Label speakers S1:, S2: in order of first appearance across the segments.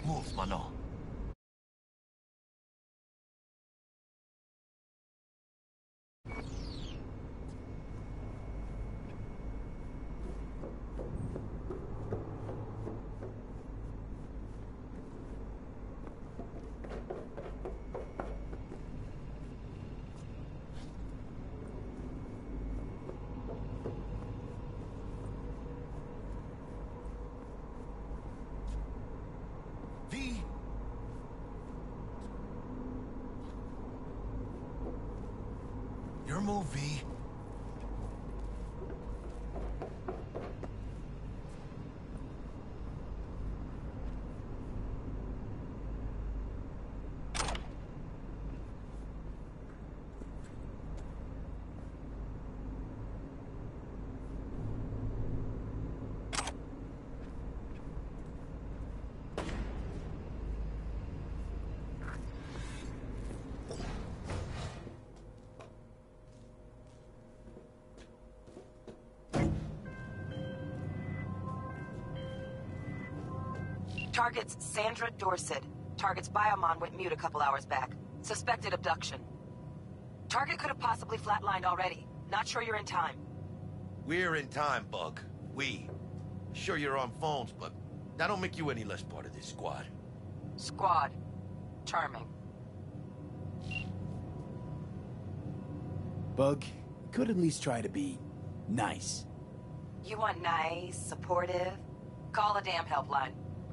S1: moves, mano. V. Your move, V.
S2: Target's Sandra Dorset. Target's biomon went mute a couple hours back. Suspected abduction. Target could have possibly flatlined already. Not sure you're in time.
S1: We're in time, Bug. We. Sure you're on phones, but that don't make you any less part of this squad.
S2: Squad. Charming.
S3: Bug, could at least try to be nice.
S2: You want nice, supportive? Call a damn helpline.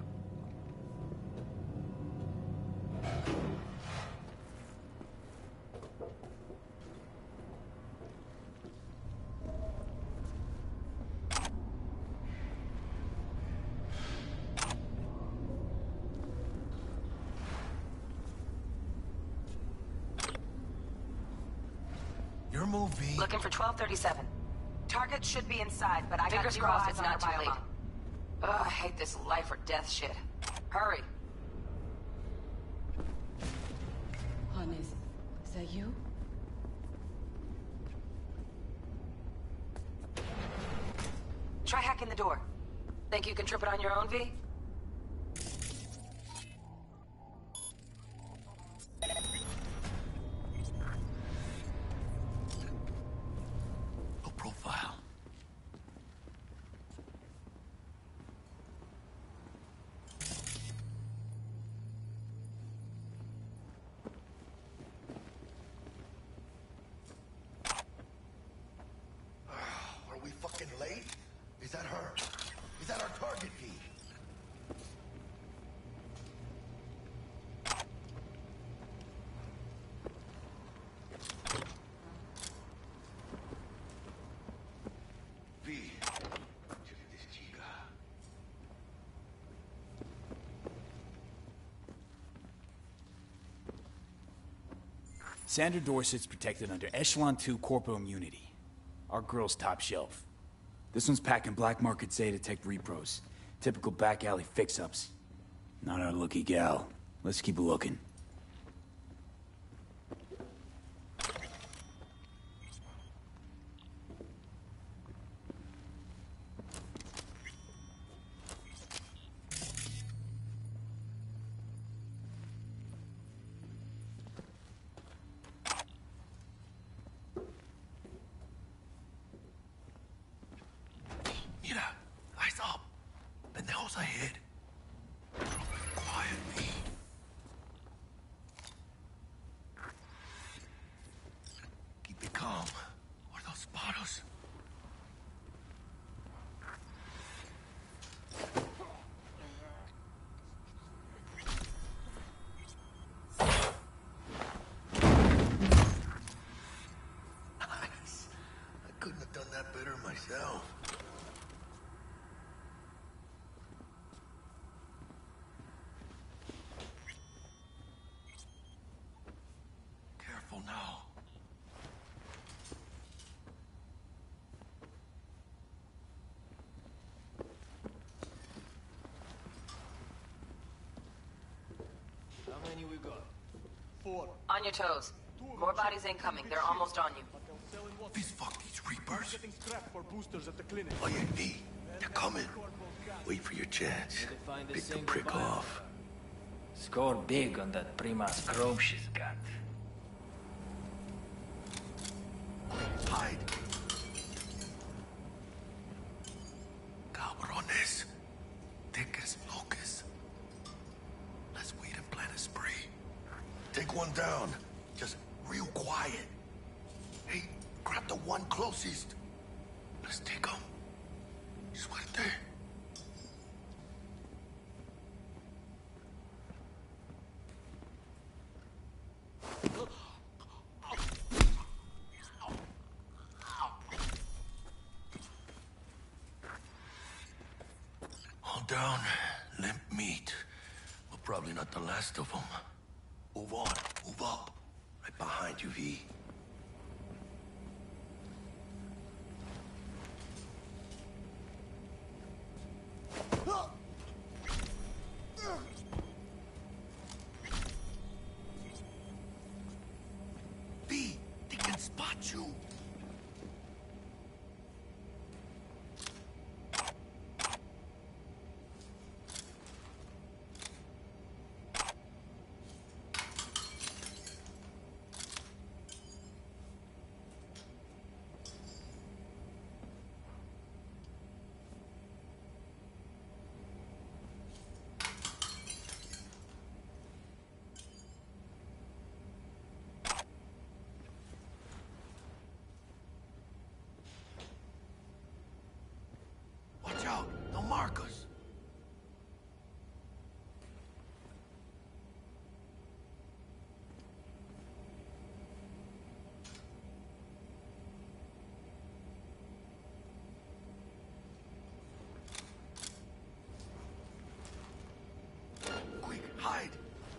S1: Your move, V.
S2: Looking for 1237. Target should be inside, but I got zero eyes it's not too late. Ugh, I hate this life or death shit. Hurry.
S4: Hannes, is that you?
S2: Try hacking the door. Think you can trip it on your own, V?
S1: No profile. Are we fucking late? Is that her? Is that our target, V? V, check this chica.
S3: Sandra Dorset's protected under Echelon 2 corporal immunity. Our girl's top shelf. This one's packing black market Zeta Tech repros. Typical back alley fix-ups. Not our lucky gal. Let's keep looking.
S1: Mira, eyes up. Pendejos ahead. Quiet, V. Keep it calm, or they'll spot us. Nice. I couldn't have done that better myself. Careful now.
S5: How many we got? 4.
S2: On your toes. More bodies incoming. They're almost on you.
S1: Please fuck these Reapers.
S5: Getting scrap for boosters at the clinic.
S1: Oh yeah, V. They're coming. Wait for your chance. Pick the prick off.
S5: Score big on that Prima's chrome she's got.
S1: Hide. Cabrones. Thick as locusts. Let's wait and plan a spree. Take one down. Just real quiet. Hey, grab the one closest. Let's take him. Suerte. All down, limp meat. But probably not the last of them. Move on, move up. Right behind you, V. V, they can spot you. Watch out, they'll mark us. Quick, hide.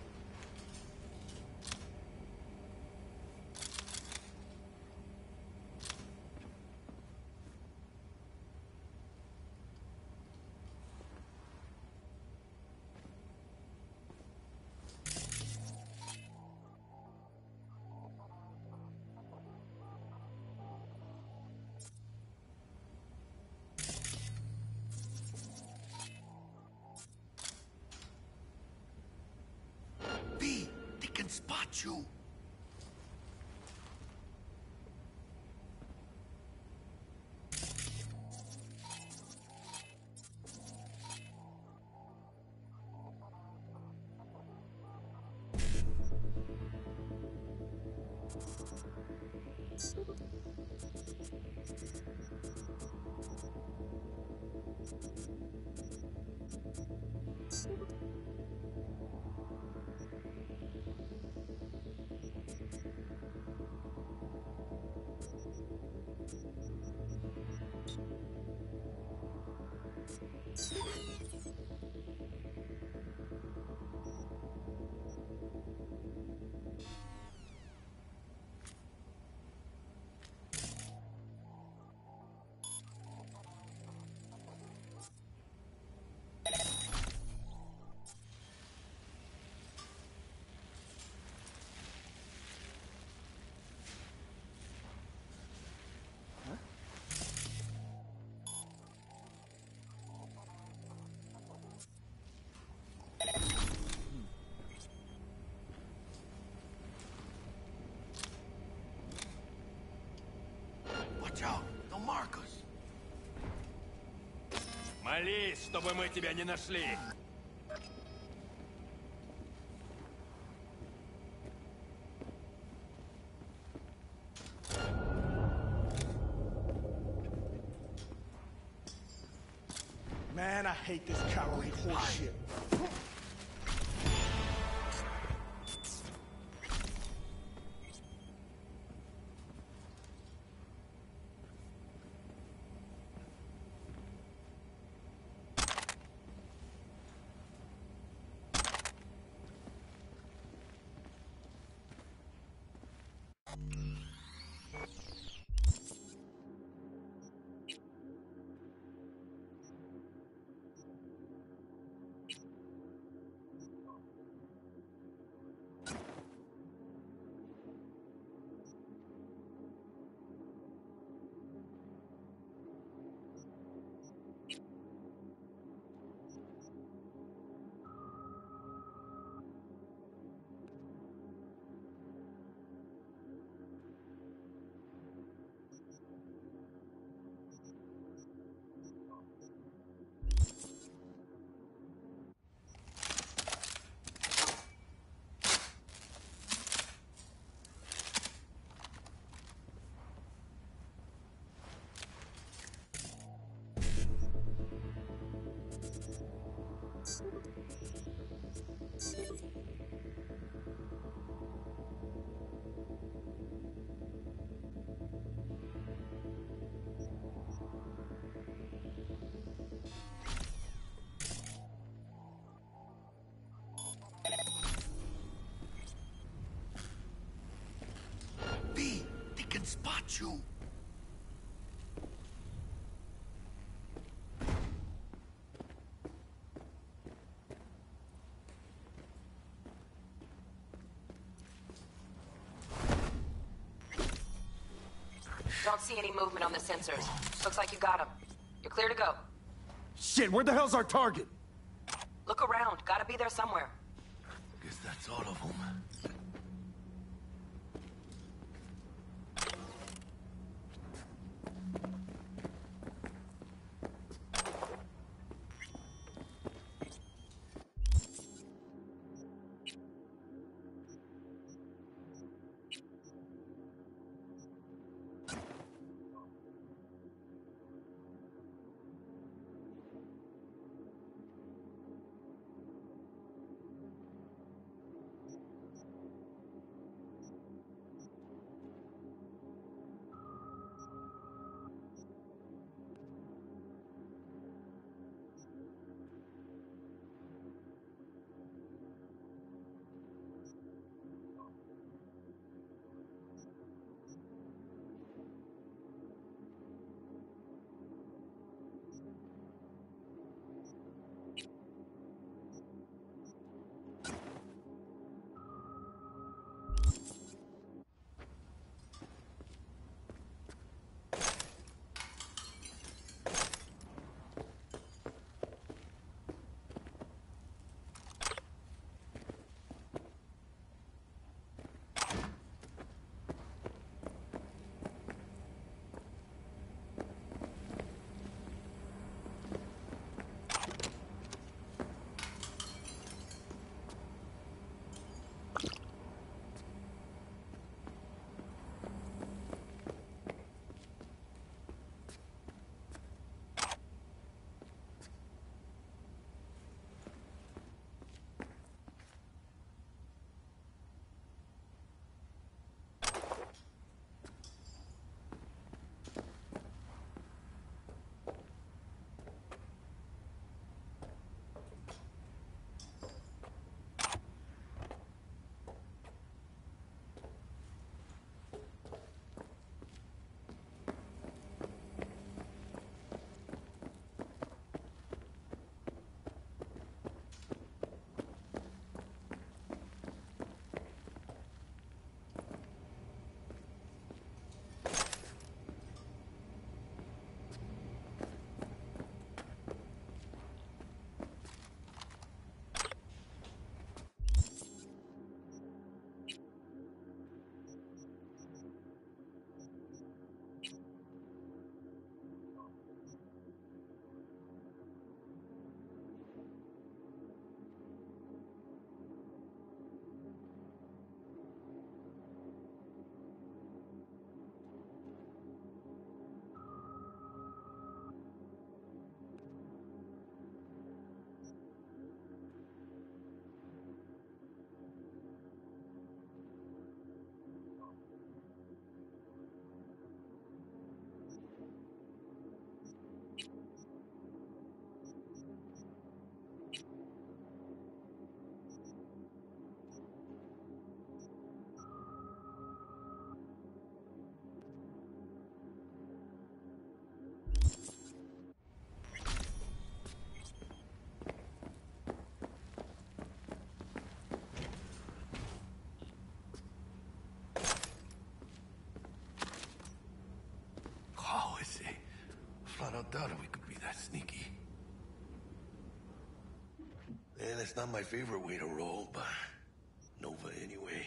S1: V, they can spot you. Watch out, they'll mark us.
S6: Молись, чтобы мы тебя не нашли.
S7: Man, I hate this cowardly horseshit.
S1: shoot.
S2: Don't see any movement on the sensors. Looks like you got him. You're clear to go.
S7: Shit, where the hell's our target?
S2: Look around. Gotta be there somewhere.
S1: Guess that's all of them. Flat out doubted we could be that sneaky. And it's not my favorite way to roll, but Nova anyway.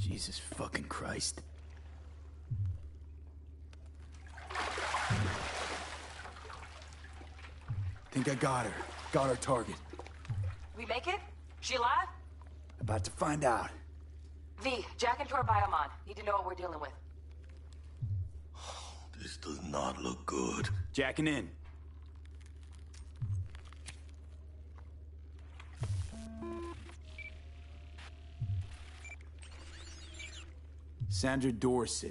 S3: Jesus fucking Christ. Think I got her. Got our target.
S2: We make it? She alive?
S3: About to find out.
S2: V, jack into our biomon. Need to know what we're dealing with.
S1: This does not look good.
S3: Jacking in. Sandra Dorset,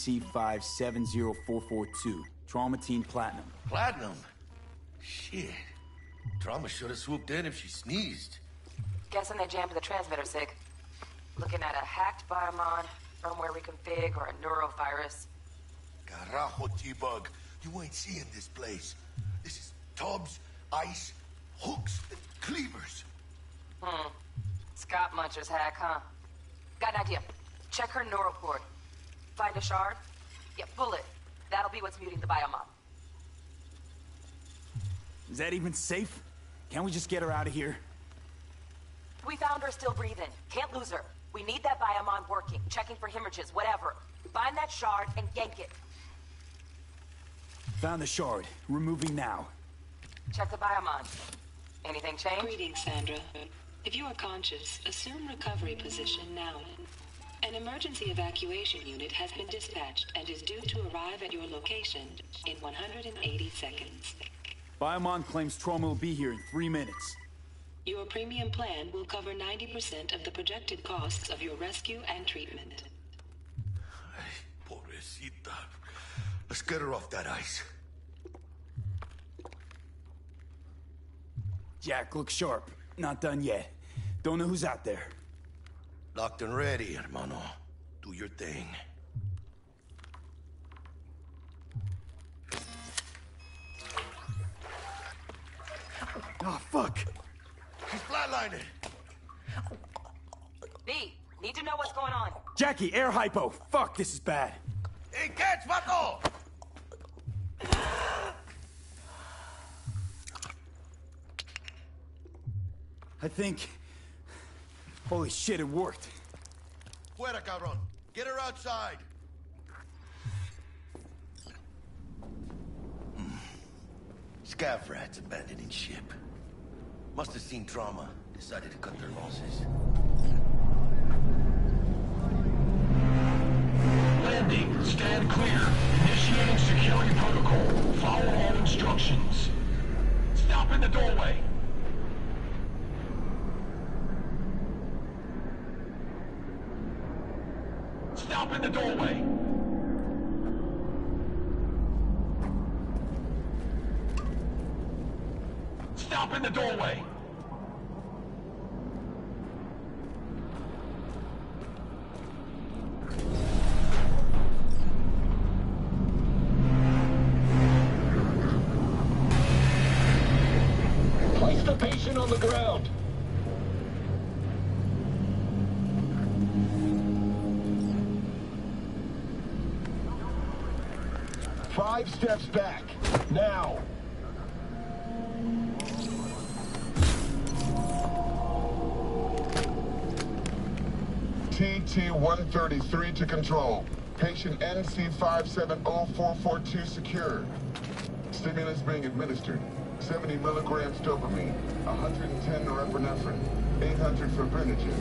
S3: NC570442. Traumatine Platinum.
S1: Platinum? Shit. Trauma should have swooped in if she sneezed.
S2: Guessing they jammed the transmitter, Sig. Looking at a hacked biomon, firmware reconfig, or a neurovirus.
S1: Carajo, T-Bug. You ain't seeing this place. This is tubs, ice, hooks, and cleavers.
S2: Scott Muncher's hack, huh? Got an idea. Check her neural cord. Find a shard? Yeah, pull it. That'll be what's muting the biomon.
S3: Is that even safe? Can't we just get her out of here?
S2: We found her still breathing. Can't lose her. We need that biomon working, checking for hemorrhages, whatever. Find that shard and yank it.
S3: Found the shard. Removing now.
S2: Check the biomon. Anything change?
S4: Greetings, Sandra. If you are conscious, assume recovery position now. An emergency evacuation unit has been dispatched and is due to arrive at your location in 180 seconds.
S3: Biomon claims trauma will be here in 3 minutes.
S4: Your premium plan will cover 90% of the projected costs of your rescue and treatment.
S1: Ay, pobrecita. Let's get her off that ice.
S3: Jack, look sharp. Not done yet. Don't know who's out there.
S1: Locked and ready, hermano. Do your thing.
S3: Oh, fuck!
S1: She's flatlining.
S2: V, need to know what's going on.
S3: Jackie, air hypo! Fuck, this is bad.
S1: Hey, catch, Paco!
S3: I think... Holy shit, it worked.
S1: Fuera, cabrón. Get her outside. Scav rats abandoning ship. Must have seen trauma. Decided to cut their losses.
S8: Landing. Stand clear. Initiating security protocol. Follow all instructions. Stop in the doorway. Stop in the doorway. Stop in the doorway. Place the patient on the ground. Five steps back. Now. TT-133 to control. Patient NC570442 secured. Stimulants being administered. 70 milligrams dopamine, 110 norepinephrine, 800 fibrinogen.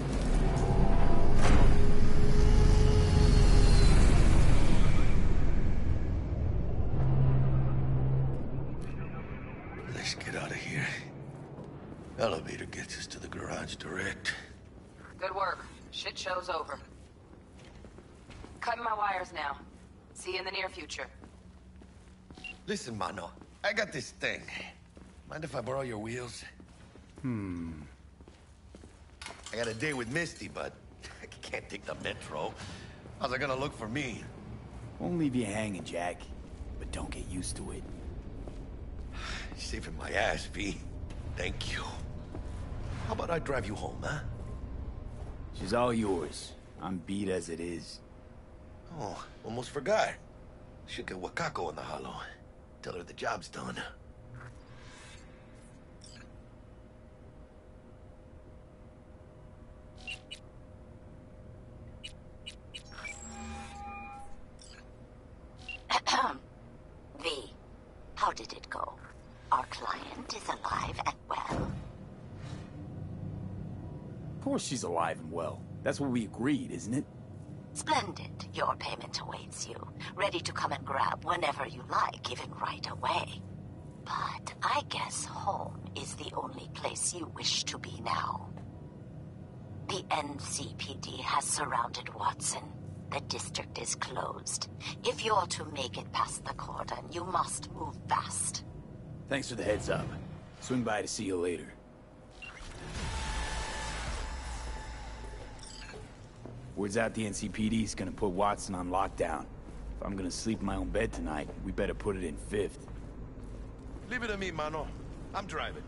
S1: Let's get out of here. Elevator gets us to the garage direct.
S2: Good work. Shit show's over. Cutting my wires now. See you in the near future.
S1: Listen, mano. I got this thing. Mind if I borrow your wheels? I got a day with Misty, but I can't take the metro. How's it gonna look for me?
S3: Won't leave you hanging, Jack. But don't get used to it.
S1: You're saving my ass, V. Thank you. How about I drive you home, huh?
S3: She's all yours. I'm beat as it is.
S1: Oh, almost forgot. Should get Wakako in the hollow. Tell her the job's done.
S9: did it go? Our client is alive and well?
S3: Of course she's alive and well. That's what we agreed, isn't it?
S9: Splendid. Your payment awaits you, ready to come and grab whenever you like, even right away. But I guess home is the only place you wish to be now. The NCPD has surrounded Watson. The district is closed. If you're to make it past the cordon, you must move fast.
S3: Thanks for the heads up. Swing by to see you later. Word's out the NCPD's gonna put Watson on lockdown. If I'm gonna sleep in my own bed tonight, we better put it in 5th.
S1: Leave it to me, mano. I'm driving.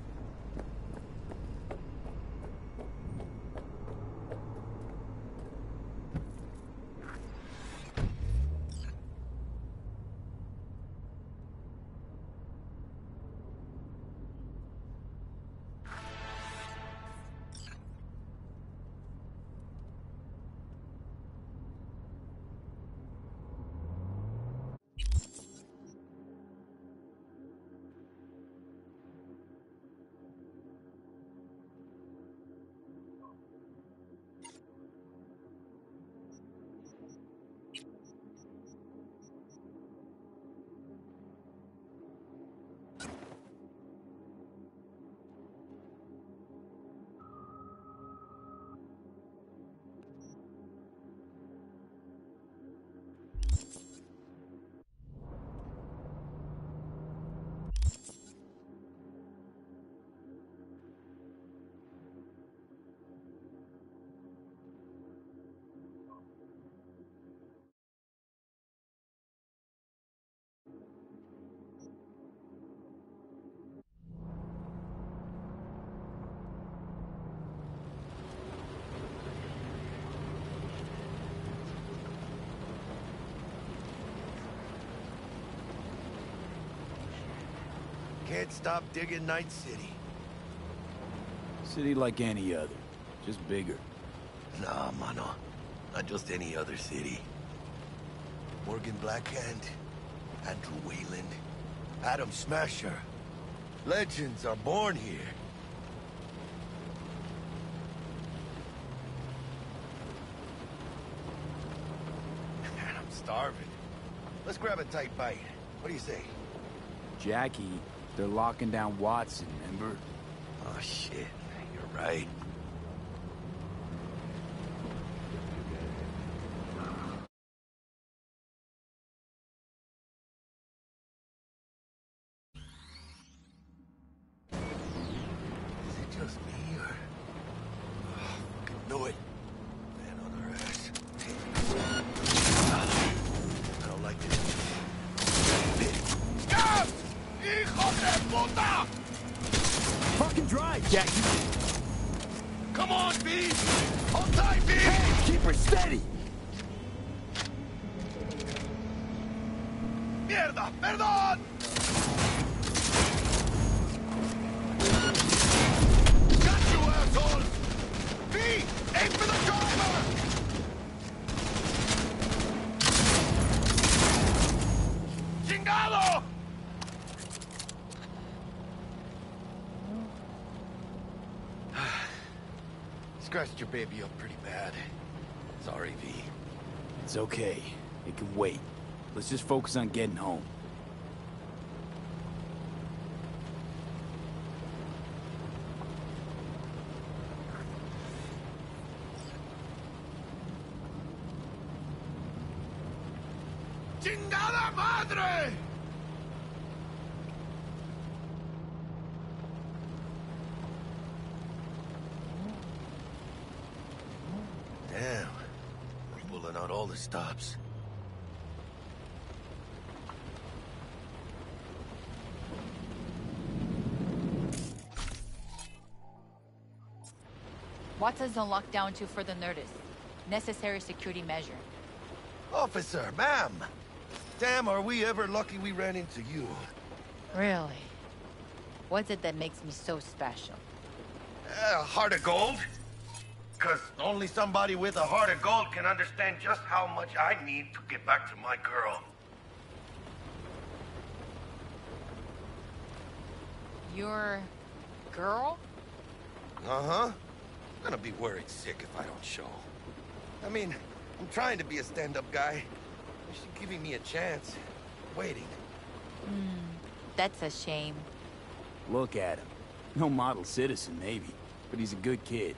S1: Can't stop digging Night City.
S3: City like any other, just bigger.
S1: Nah, mano. Not just any other city. Morgan Blackhand, Andrew Wayland, Adam Smasher. Legends are born here. Man, I'm starving. Let's grab a tight bite. What do you say?
S3: Jackie, they're locking down Watson, remember?
S1: Oh, shit. You're right. Is it just me, or... Oh, fucking knew it. Man on her ass. I don't like this. Gas! Hijo de puta!
S3: Fucking drive, Jackie!
S1: Come on, V! Hold tight, V!
S3: Hey, keep her steady!
S1: Mierda! Perdón! Got you, asshole! V! Aim for the driver! Chingado! Scratched your baby up pretty bad. Sorry, V.
S3: It's okay. It can wait. Let's just focus on getting home.
S1: ¡Chingada madre! Damn. We're pulling out all the stops.
S10: Watson's on lockdown till further notice. Necessary security measure.
S1: Officer, ma'am! Damn, are we ever lucky we ran into you.
S10: Really? What's it that makes me so special?
S1: Heart of gold? Because only somebody with a heart of gold can understand just how much I need to get back to my girl.
S10: Your girl?
S1: Uh-huh. I'm gonna be worried sick if I don't show. I mean, I'm trying to be a stand-up guy. She's giving me a chance. Waiting.
S10: That's a shame.
S3: Look at him. No model citizen, maybe, but he's a good kid.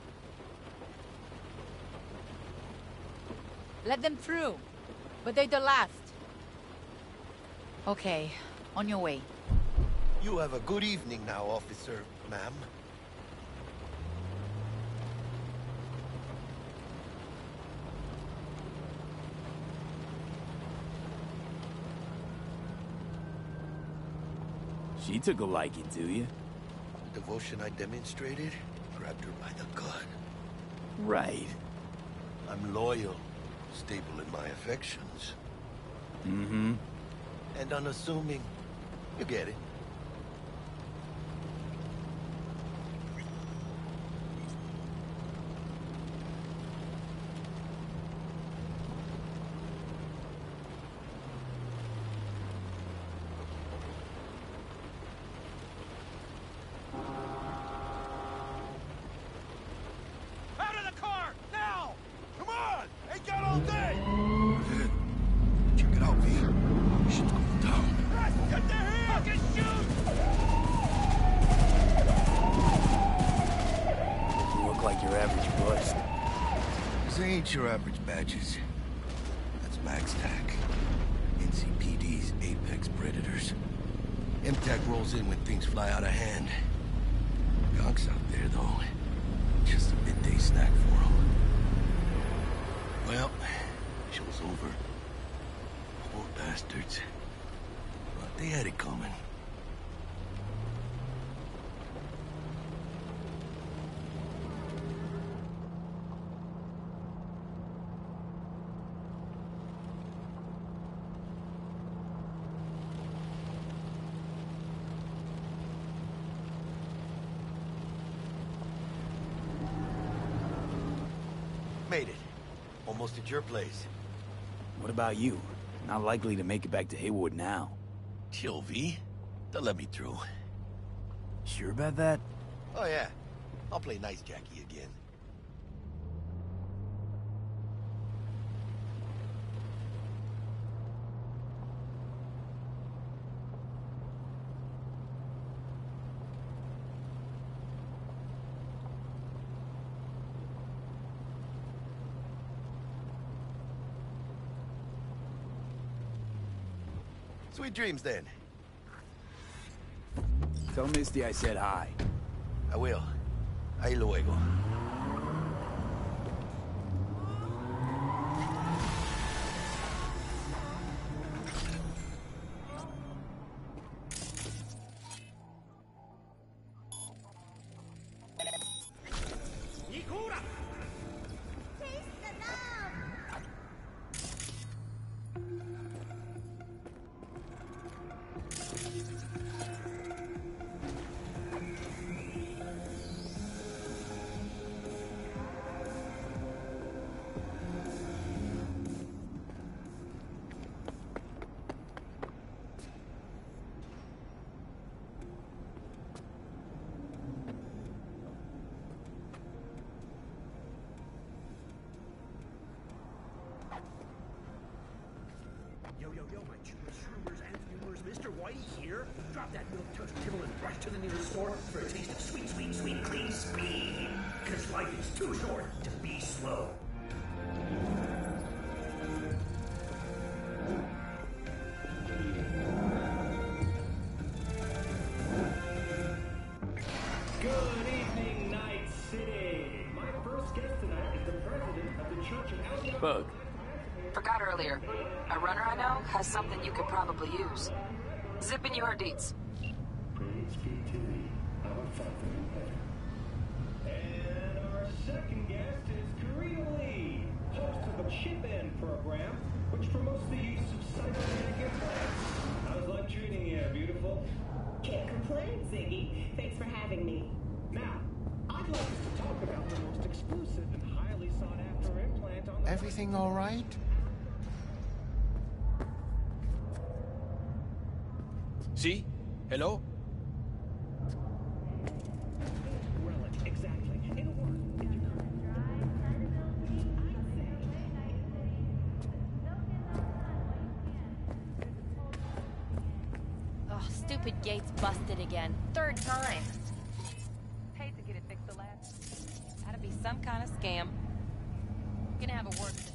S10: Let them through. But they're the last. Okay, on your way.
S1: You have a good evening now, officer, ma'am.
S3: She took a liking to you.
S1: The devotion I demonstrated grabbed her by the gut.
S3: Right.
S1: I'm loyal, stable in my affections.
S3: Mm-hmm.
S1: And unassuming. You get it.
S7: Out of the car! Now! Come on! Ain't got all day!
S1: Check it out, V. Shit's going down.
S7: Get the here! Fucking shoot!
S3: You look like your average bust.
S1: These ain't your average badges. That's MaxTac. NCPD's apex predators. MTAC rolls in when things fly out of hand. Gonks out there, though. Just a midday snack for them. Well, show's over. Poor bastards. But they had it coming. Made it. Almost at your place.
S3: What about you? Not likely to make it back to Haywood now.
S1: Chill, V. They'll let me through.
S3: Sure about that?
S1: Oh, yeah. I'll play nice Jackie again. Sweet dreams, then.
S3: Tell Misty I said hi.
S1: I will. Ahí luego.
S8: Yo, my chewers, shroomers, and humors, Mr. Whitey here. Drop that milk toast kibble and rush to the nearest store for a taste of sweet, sweet, sweet, clean speed. Cause life is too short to be slow.
S11: Good evening, Night City. My first guest tonight is the president of the Church of Hellcat.
S3: Bug.
S2: Forgot earlier. A runner I know has something you could probably use. Zip in your deets.
S11: Praise be to thee, our Father in heaven. And our second guest is Karina Lee, host of the Chip In program, which promotes the use of cybernetic implants. How's life treating you, beautiful?
S12: Can't complain, Ziggy. Thanks for having me.
S11: Now, I'd like us to talk about the most exclusive and highly sought-after implant on the...
S7: Everything all right?
S6: See? Hello?
S10: stupid gate's busted again. Third time.
S2: Paid to get it fixed the last. Gotta be some kind of scam.
S10: Gonna have a word with this.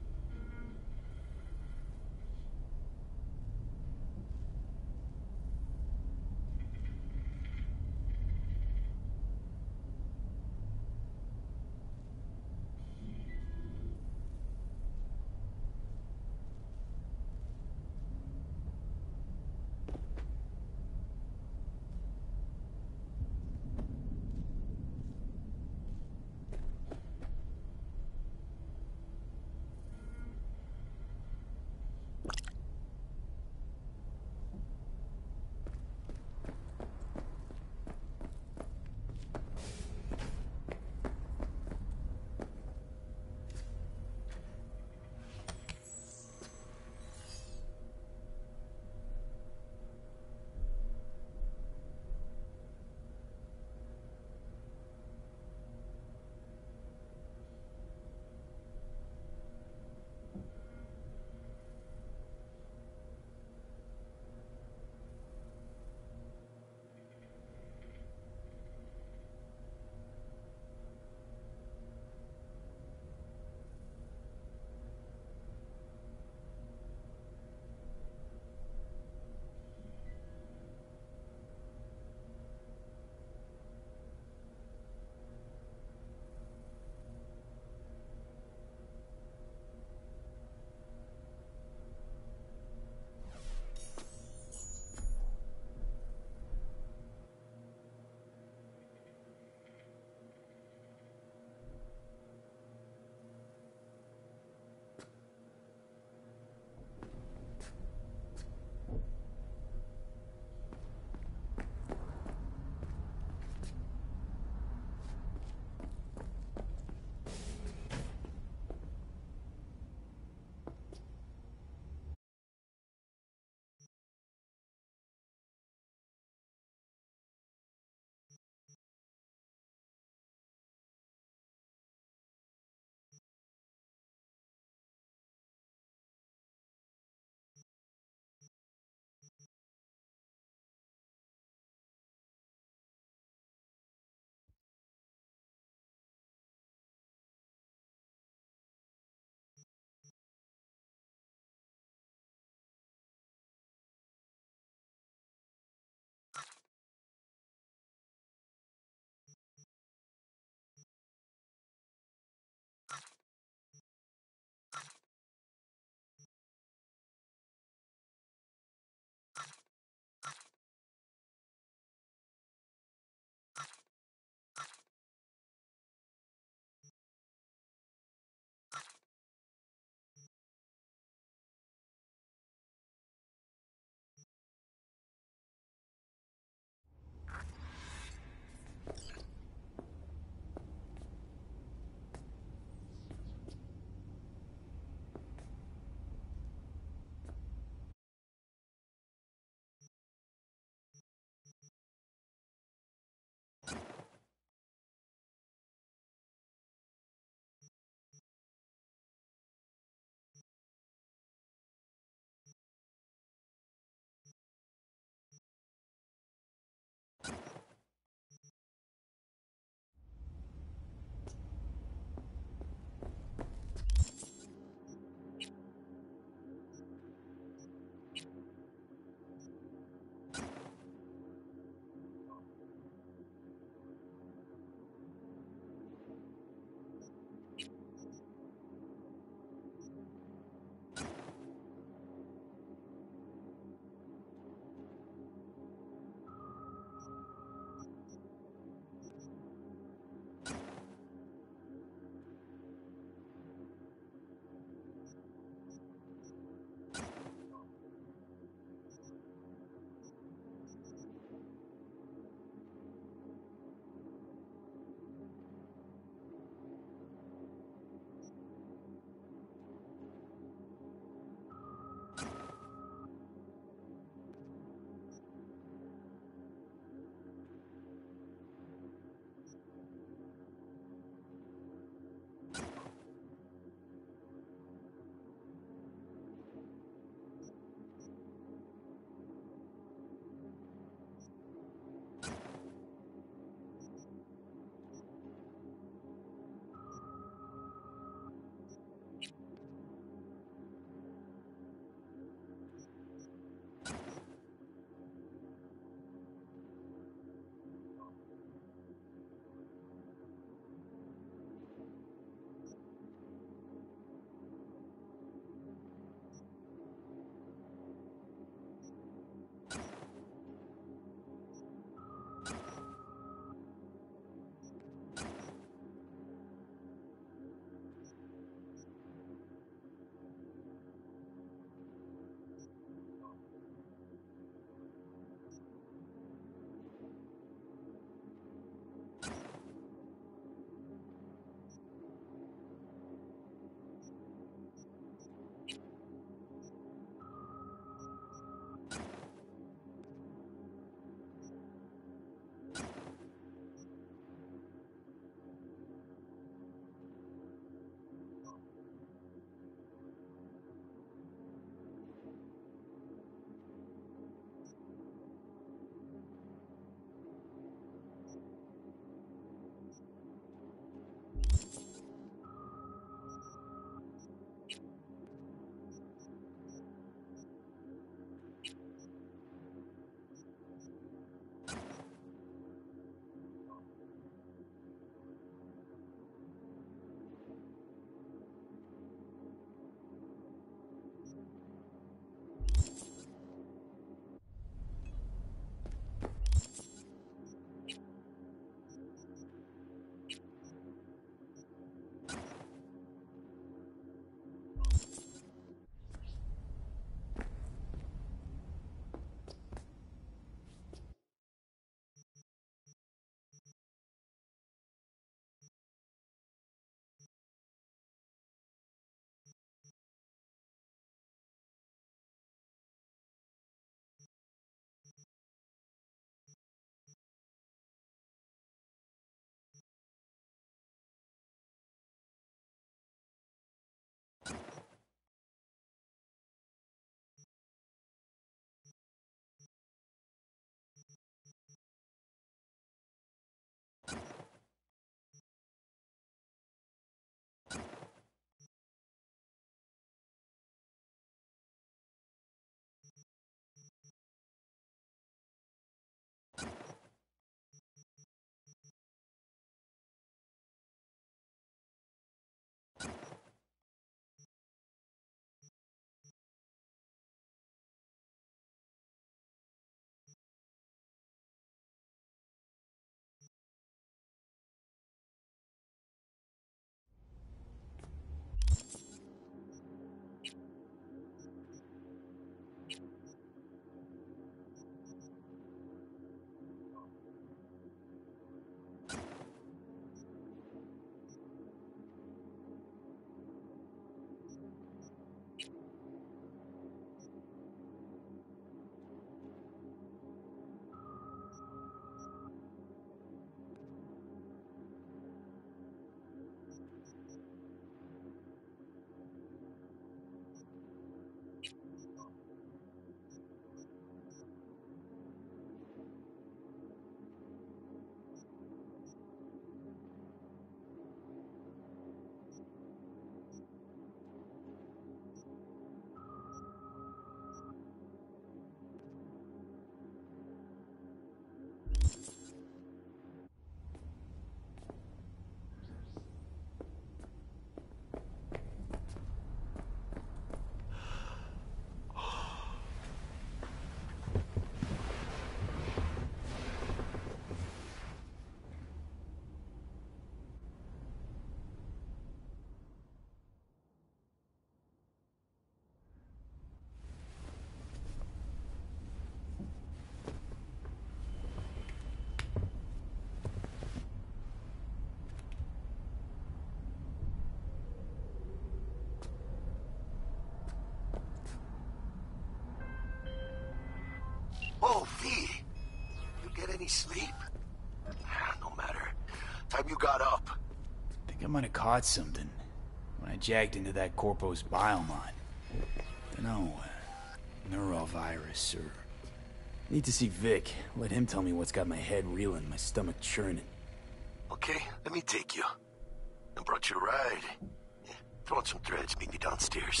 S1: Whoa, V. You get any sleep? No matter. Time you got up.
S3: I think I might have caught something when I jagged into that Corpo's biomon. Dunno, neurovirus or... Need to see Vic. Let him tell me what's got my head reeling, my stomach churning.
S1: Okay, let me take you. I brought you a ride. Yeah, throw on some threads, meet me downstairs.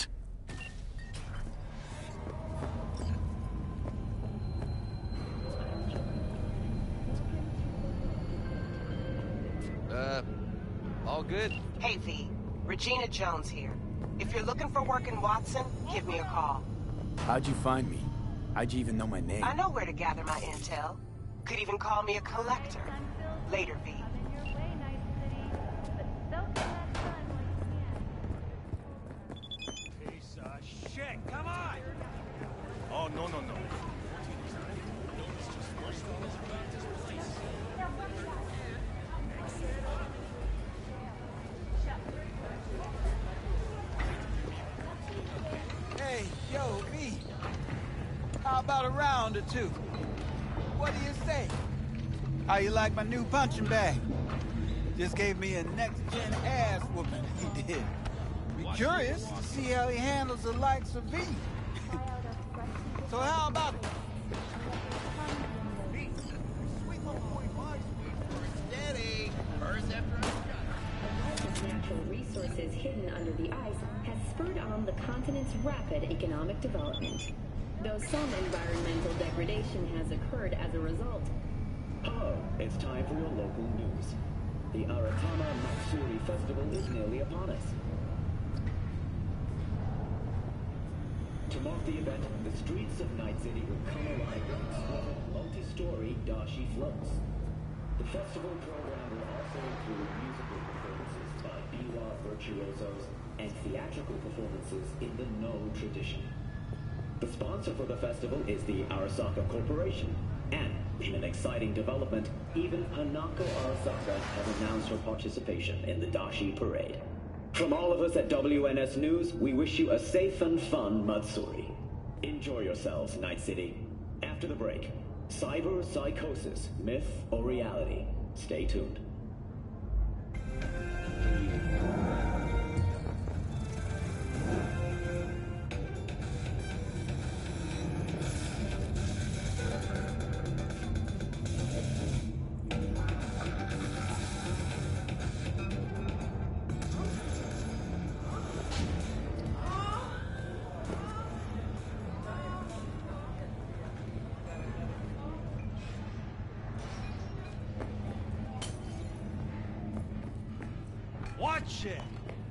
S5: All good?
S2: Hey, V. Regina Jones here. If you're looking for work in Watson, give me a call.
S3: How'd you find me? How'd you even know my name?
S2: I know where to gather my intel. Could even call me a collector. Later, V.
S7: Piece of shit, come on! Oh, no.
S13: Hey, yo, V. How about a round or two? What do you say? How you like my new punching bag? Just gave me a next-gen ass whooping, he did. Be curious to see how he handles the likes of V. So how about it?
S8: Steady. First after
S12: Natural resources hidden under the ice has spurred on the continent's rapid economic development, though some environmental degradation has occurred as a result.
S11: Hello, it's time for your local news. The Aratama Matsuri Festival is nearly upon us. To mark the event, the streets of Night City will come alive with exquisite multi-story dashi floats. The festival program will also include musical performances by biwa virtuosos and theatrical performances in the No tradition. The sponsor for the festival is the Arasaka Corporation, and in an exciting development, even Hanako Arasaka has announced her participation in the Dashi Parade. From all of us at WNS News, we wish you a safe and fun Matsuri. Enjoy yourselves, Night City. After the break, cyber psychosis, myth or reality? Stay tuned.
S7: Watch it!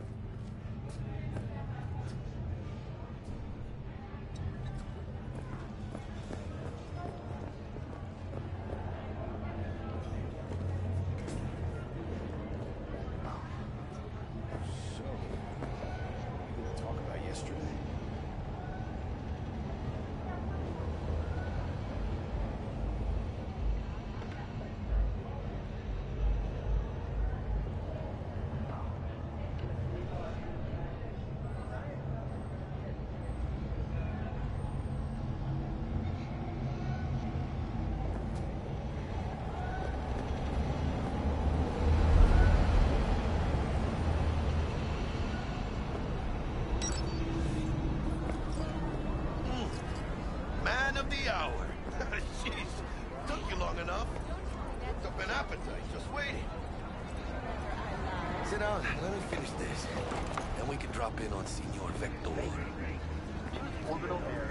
S3: Talk about yesterday.
S1: Man of the hour. Jeez, took you long enough. Cooked up an appetite, just waiting. Sit down, let me finish this. Then we can drop in on Senor Vector. Orbital area.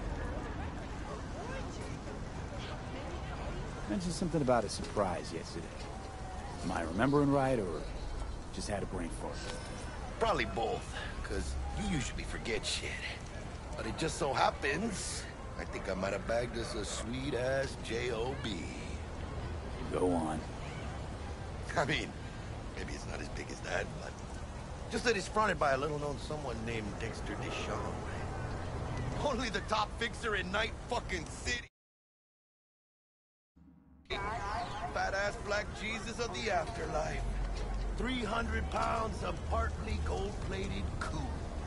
S3: Mentioned something about a surprise yesterday. Am I remembering right, or just had a brain fart?
S1: Probably both, because you usually forget shit. But it just so happens, I think I might have bagged us a sweet-ass J.O.B.
S3: Go on.
S1: I mean, maybe it's not as big as that, but... just that it's fronted by a little-known someone named Dexter Deschamps. Only the top fixer in Night fucking City. Badass black Jesus of the afterlife. 300 pounds of partly gold-plated coup.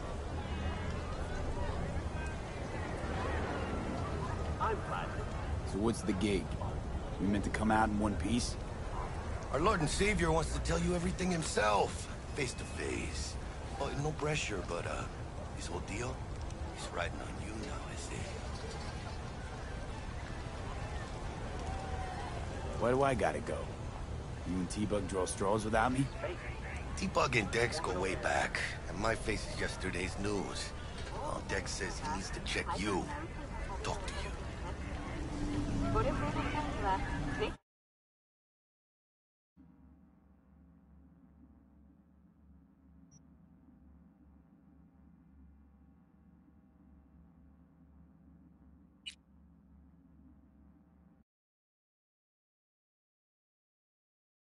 S8: I'm Private.
S3: So what's the gig? We meant to come out in one piece?
S1: Our Lord and Savior wants to tell you everything himself, face to face. Oh, no pressure, but, this whole deal, he's riding on you now, is he?
S3: Why do I gotta go? You and T-Bug draw straws without me?
S1: T-Bug and Dex go way back, and my face is yesterday's news. Oh, Dex says he needs to check you. Talk to you.